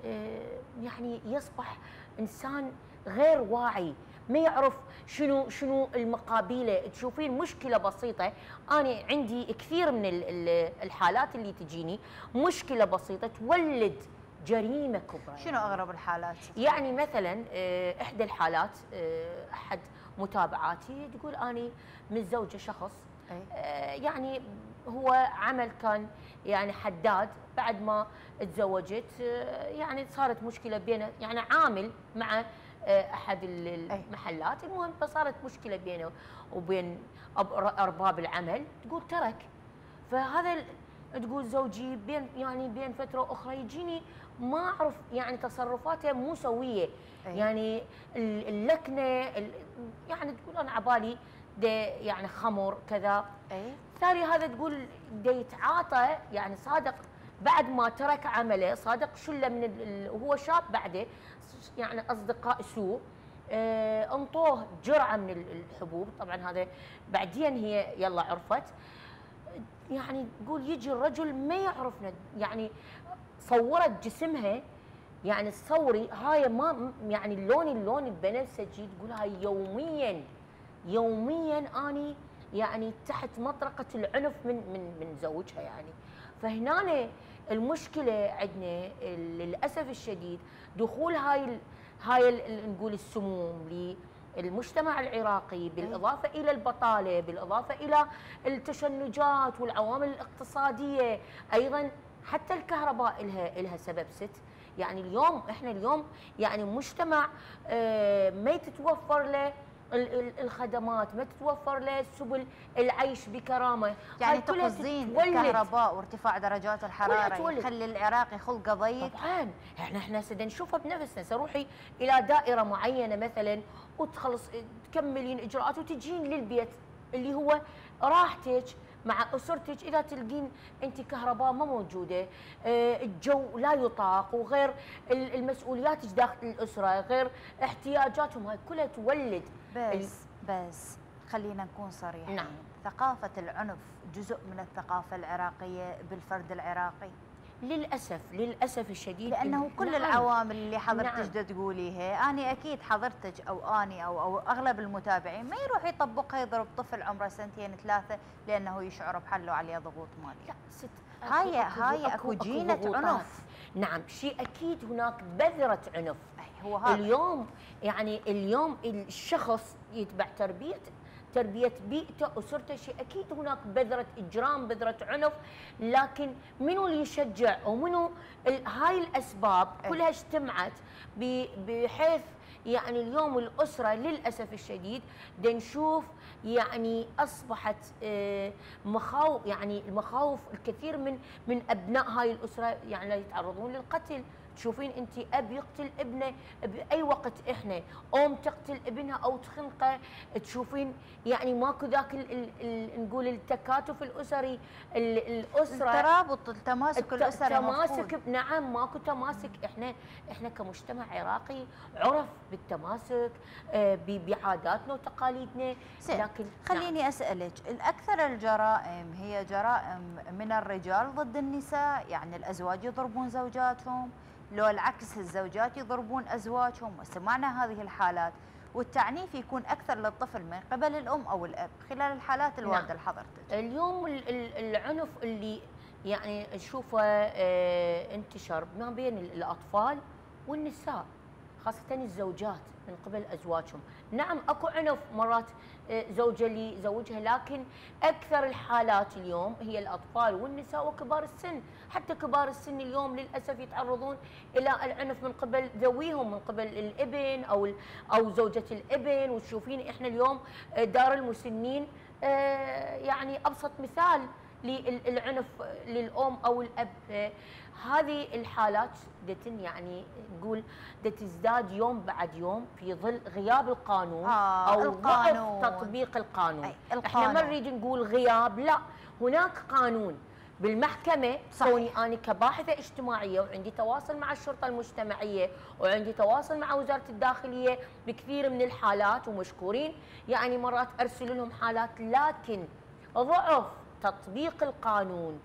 يعني يصبح إنسان غير واعي، ما يعرف شنو المقابله. تشوفين مشكله بسيطه، انا عندي كثير من الحالات اللي تجيني مشكله بسيطه تولد جريمه كبرى. شنو اغرب الحالات؟ يعني مثلا احدى الحالات احد متابعاتي تقول اني متزوجه شخص يعني هو عمل كان يعني حداد، بعد ما تزوجت يعني صارت مشكله بينه، يعني عامل مع احد المحلات، المهم فصارت مشكله بينه وبين ارباب العمل، تقول ترك. فهذا تقول زوجي بين فتره اخرى يجيني ما اعرف يعني تصرفاته مو سويه. يعني اللكنه يعني تقول انا عبالي يعني خمر كذا. ثاني هذا تقول يتعاطى، يعني صادق بعد ما ترك عمله صادق شله من وهو شاب بعده يعني اصدقاء سوء انطوه جرعه من الحبوب. طبعا هذا بعدين هي يلا عرفت. يعني تقول يجي الرجل ما يعرفنا، يعني صورت جسمها، يعني تصوري هاي ما يعني اللون البنفسجي، تقول هاي يوميا اني يعني تحت مطرقه العنف من زوجها. يعني فهنا المشكله عندنا للاسف الشديد دخول هاي نقول السموم للمجتمع العراقي، بالاضافه الى البطاله، بالاضافه الى التشنجات والعوامل الاقتصاديه، ايضا حتى الكهرباء لها سبب ست. يعني احنا اليوم يعني مجتمع ما تتوفر له الخدمات، ما تتوفر له سبل العيش بكرامه. يعني تقصدين الكهرباء وارتفاع درجات الحراره يخلي العراقي خلقه ضيق؟ طبعا احنا نشوفها بنفسنا. سروحي الى دائره معينه مثلا وتخلص تكملين اجراءات وتجين للبيت اللي هو راحتك مع اسرتك، اذا تلقين انت كهرباء ما موجوده، الجو لا يطاق، وغير المسؤوليات داخل الاسره، غير احتياجاتهم، هاي كلها تولد. بس خلينا نكون صريحين. نعم. ثقافه العنف جزء من الثقافه العراقيه بالفرد العراقي. للاسف الشديد، لانه كل العوامل اللي حضرتك تقوليها، انا اكيد حضرتك او اني او اغلب المتابعين ما يروح يطبقها يضرب طفل عمره 2 3 لانه يشعر بحله عليه ضغوط ماليه. لا ست، هاي اكو جينة عنف. نعم، شيء اكيد هناك بذرة عنف. هو هذا اليوم الشخص يتبع تربية بيئته أسرته، شيء أكيد هناك بذرة إجرام، بذرة عنف، لكن منو اللي يشجع ومنو هاي الأسباب كلها اجتمعت بحيث يعني اليوم الأسرة للأسف الشديد نشوف يعني أصبحت مخاوف، يعني المخاوف الكثير من أبناء هاي الأسرة يعني يتعرضون للقتل. تشوفين انت اب يقتل ابنه باي وقت، احنا ام تقتل ابنها او تخنقه، تشوفين يعني ماكو ذاك نقول التكاتف الاسري، الاسره الترابط، التماسك الاسري تماسك. نعم، ماكو تماسك. احنا كمجتمع عراقي عرف بالتماسك بعاداتنا وتقاليدنا. لكن خليني اسالك، الاكثر الجرائم هي جرائم من الرجال ضد النساء، يعني الازواج يضربون زوجاتهم، لو العكس الزوجات يضربون ازواجهم، وسمعنا هذه الحالات، والتعنيف يكون اكثر للطفل من قبل الام او الاب خلال الحالات الوارده لحضرتك. اليوم العنف اللي يعني نشوفه انتشر ما بين الاطفال والنساء، خاصه الزوجات من قبل ازواجهم. نعم اكو عنف مرات زوجة اللي يزوجها، لكن اكثر الحالات اليوم هي الاطفال والنساء وكبار السن. حتى كبار السن اليوم للاسف يتعرضون الى العنف من قبل ذويهم، من قبل الابن او زوجة الابن. وتشوفين احنا اليوم دار المسنين يعني ابسط مثال للعنف للام او الاب. هذه الحالات يعني نقول تزداد يوم بعد يوم في ظل غياب القانون او ضعف تطبيق القانون. احنا ما نريد نقول غياب، لا، هناك قانون بالمحكمه. كوني انا كباحثه اجتماعيه وعندي تواصل مع الشرطه المجتمعيه وعندي تواصل مع وزاره الداخليه بكثير من الحالات، ومشكورين يعني مرات ارسل لهم حالات، لكن ضعف تطبيق القانون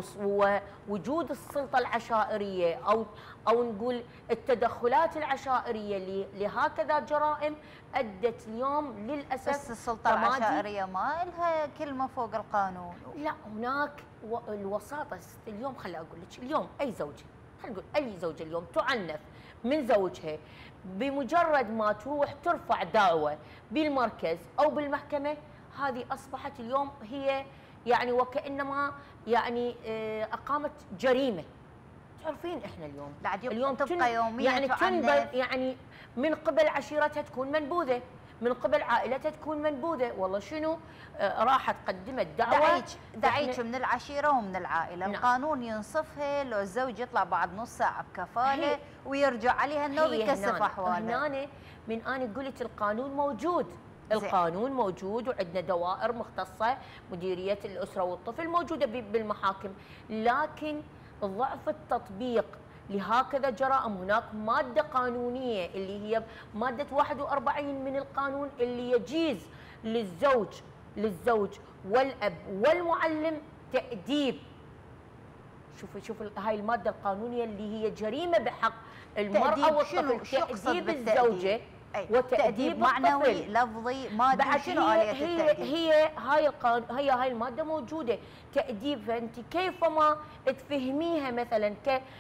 ووجود السلطة العشائرية أو نقول التدخلات العشائرية لهكذا جرائم أدت اليوم للأسف. بس السلطة العشائرية ما لها كلمة فوق القانون. لا، هناك الوساطة. اليوم خلي أقول لك، اليوم أي زوجة، خلينا نقول أي زوجة اليوم تعنف من زوجها، بمجرد ما تروح ترفع دعوة بالمركز أو بالمحكمة، هذه أصبحت اليوم هي يعني وكأنما يعني أقامت جريمة. تعرفين إحنا اليوم تبقى يوميا يعني تنبذ، يعني من قبل عشيرتها تكون منبوذة، من قبل عائلتها تكون منبوذة. والله شنو راحت قدمت دعوة دعيك من العشيرة ومن العائلة. نعم. القانون ينصفها لو الزوج يطلع بعد نص ساعة بكفالة ويرجع عليها انه بيكثف احواله. هنا من أنا قلت القانون موجود، القانون موجود، وعندنا دوائر مختصة، مديرية الأسرة والطفل موجودة بالمحاكم، لكن ضعف التطبيق لهكذا جرائم. هناك مادة قانونية اللي هي مادة 41 من القانون اللي يجيز للزوج والأب والمعلم تأديب. شوف هاي المادة القانونية اللي هي جريمة بحق المرأة والطفل، تأديب الزوجة وتأديب معنوي لفظي مادي. شنو آلية التأديب؟ هي هاي المادة موجودة تأديب. فأنت كيفما تفهميها مثلا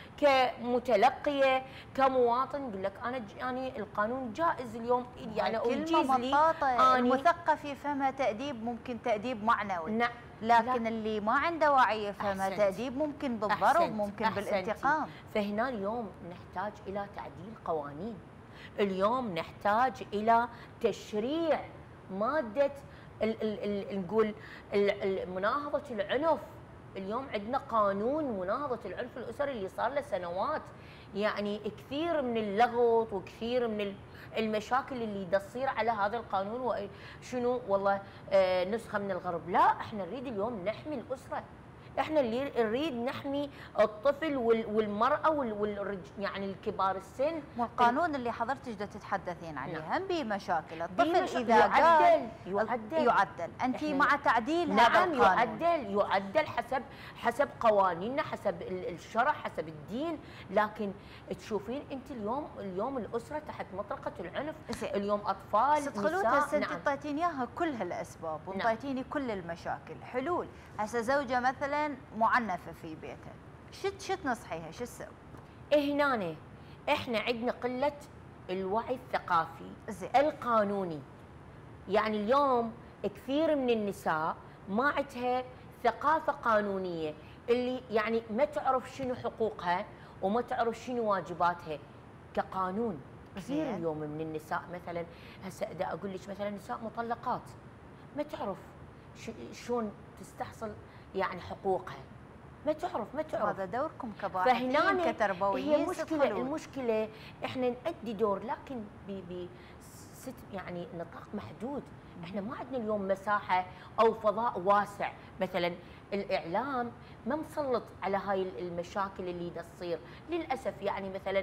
كمتلقية كمواطن، يقول لك أنا يعني القانون جائز اليوم، يعني كلمة مطاطة. المثقف يفهمها تأديب، ممكن تأديب معنوي. نعم. لكن اللي ما عنده وعي يفهمها تأديب ممكن بالضرب، ممكن بالانتقام. فهنا اليوم نحتاج إلى تعديل قوانين. اليوم نحتاج إلى تشريع مادة نقول مناهضة العنف. اليوم عندنا قانون مناهضة العنف الأسري اللي صار له سنوات، يعني كثير من اللغط وكثير من المشاكل اللي تصير على هذا القانون. وشنو والله نسخة من الغرب. لا، احنا نريد اليوم نحمي الأسرة. احنا اللي نريد نحمي الطفل والمراه يعني الكبار السن. والقانون اللي حضرتك دا تتحدثين عليه نعم. هم بمشاكل الطفل اذا يعدل. انت مع تعديل نعم هذا القانون؟ يعدل حسب قوانيننا، حسب الشرع، حسب الدين. لكن تشوفين انت اليوم الاسره تحت مطرقه العنف. اليوم اطفال ست خلود هسه انت نعم. اعطيتيني اياها كل هالاسباب وانطيتيني كل المشاكل. حلول. هسه زوجه مثلا معنفه في بيتها، شو تنصحيها؟ شو تسوي؟ هنا احنا عندنا قله الوعي الثقافي القانوني. يعني اليوم كثير من النساء ما عندها ثقافه قانونيه، اللي يعني ما تعرف شنو حقوقها وما تعرف شنو واجباتها كقانون. كثير اليوم من النساء مثلا هسه دا اقول لك مثلا نساء مطلقات ما تعرف شلون تستحصل يعني حقوقها، ما تعرف. هذا دوركم كباحثين كتربويين. هي المشكله احنا نؤدي دور لكن يعني نطاق محدود. احنا ما عندنا اليوم مساحه او فضاء واسع. مثلا الاعلام ما مسلط على هاي المشاكل اللي دا تصير للاسف. يعني مثلا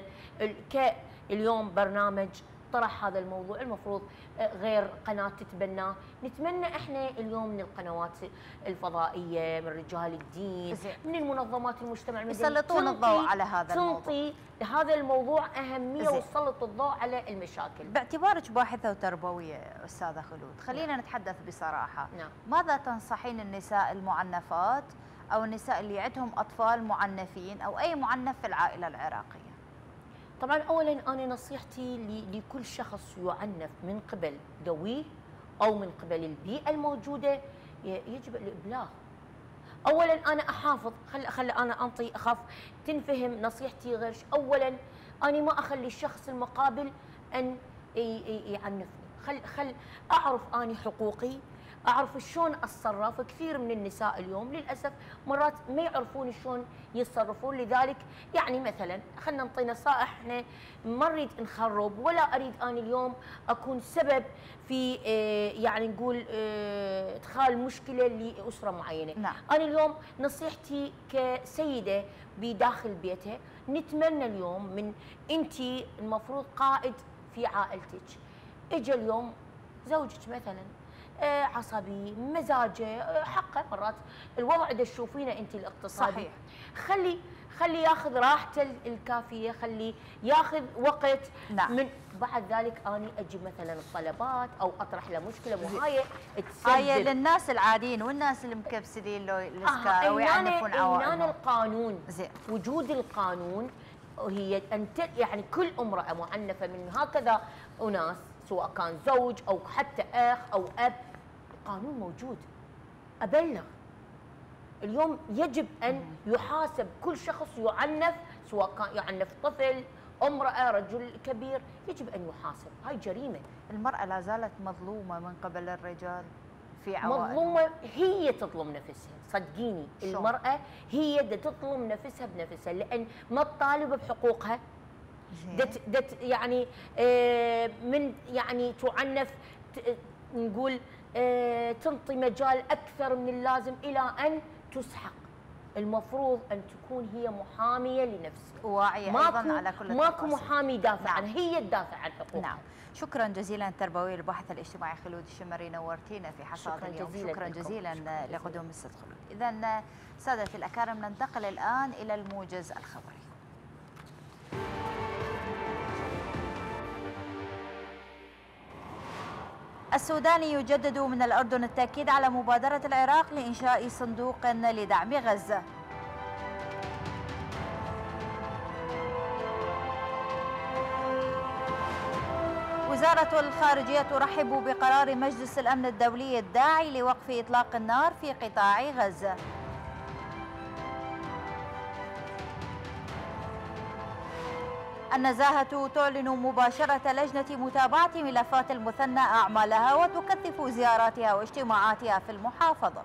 اليوم برنامج طرح هذا الموضوع، المفروض غير قناه تتبناه. نتمنى احنا اليوم من القنوات الفضائيه، من رجال الدين، من المنظمات المجتمع المدني يسلطون الضوء على هذا الموضوع، تنطي هذا الموضوع اهميه وتسلط الضوء على المشاكل. باعتبارك باحثه وتربويه استاذه خلود، خلينا نتحدث بصراحه. ماذا تنصحين النساء المعنفات او النساء اللي عندهم اطفال معنفين او اي معنف في العائله العراقيه؟ طبعا اولا انا نصيحتي لكل شخص يعنف من قبل ذويه او من قبل البيئه الموجوده يجب الابلاغ. اولا انا احافظ، خلي انا اخاف تنفهم نصيحتي غير. اولا انا ما اخلي الشخص المقابل ان يعنفني. خل اعرف اني حقوقي، اعرف شلون اتصرف. كثير من النساء اليوم للاسف مرات ما يعرفون شلون يتصرفون. لذلك يعني مثلا خلينا نعطي نصائح. احنا ما نريد نخرب ولا اريد اني اليوم اكون سبب في يعني نقول ادخال مشكله لاسره معينه. نعم. انا اليوم نصيحتي كسيده بداخل بيتها، نتمنى اليوم من انت المفروض قائد في عائلتك، اجى اليوم زوجك مثلا عصبي، مزاجه، حقه مرات الوضع اللي تشوفينه انت الاقتصادي. صحيح. خلي ياخذ راحته الكافيه، خلي ياخذ وقت. نعم. من بعد ذلك اني اجيب مثلا الطلبات او اطرح له مشكله وهاي تسبب. هاي للناس العاديين والناس المكبسلين لو السكارى ويعنفون عوائلهم. هنا القانون وجود القانون هي ان يعني كل امراه معنفه من هكذا اناس، سواء كان زوج او حتى اخ او اب، القانون موجود. ابلغ. اليوم يجب ان يحاسب كل شخص يعنف، سواء كان يعنف طفل، امراه، رجل كبير، يجب ان يحاسب. هاي جريمه. المراه لا زالت مظلومه من قبل الرجال في عوائل. مظلومه، هي تظلم نفسها، صدقيني. المراه هي تظلم نفسها بنفسها لان ما تطالب بحقوقها. يعني من يعني تعنف، نقول تنطي مجال اكثر من اللازم الى ان تسحق. المفروض ان تكون هي محاميه لنفسها، واعيه ايضا على كل التفاصيل. ماكو محامي يدافع عنها، هي تدافع عن حقوقها. نعم. شكرا جزيلا التربوي الباحث الاجتماعي خلود الشمري، نورتينا في حصاد اليوم. شكرا جزيلا لقدوم الست خلود. اذا سادتي الاكارم ننتقل الان الى الموجز الخبري. السوداني يجدد من الأردن التأكيد على مبادرة العراق لإنشاء صندوق لدعم غزة. وزارة الخارجية ترحب بقرار مجلس الأمن الدولي الداعي لوقف إطلاق النار في قطاع غزة. النزاهة تعلن مباشرة لجنة متابعة ملفات المثنى أعمالها وتكثف زياراتها واجتماعاتها في المحافظة.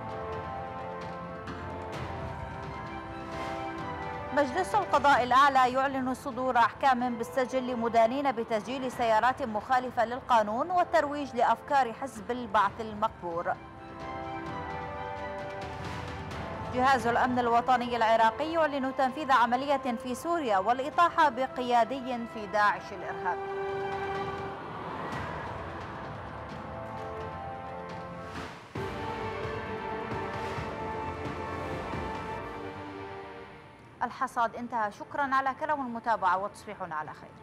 مجلس القضاء الأعلى يعلن صدور أحكام بالسجل لمدانين بتسجيل سيارات مخالفة للقانون والترويج لأفكار حزب البعث المقبور. جهاز الأمن الوطني العراقي يعلن تنفيذ عملية في سوريا والإطاحة بقيادي في داعش الإرهابي. الحصاد انتهى، شكرا على كرم المتابعة وتصبحون على خير.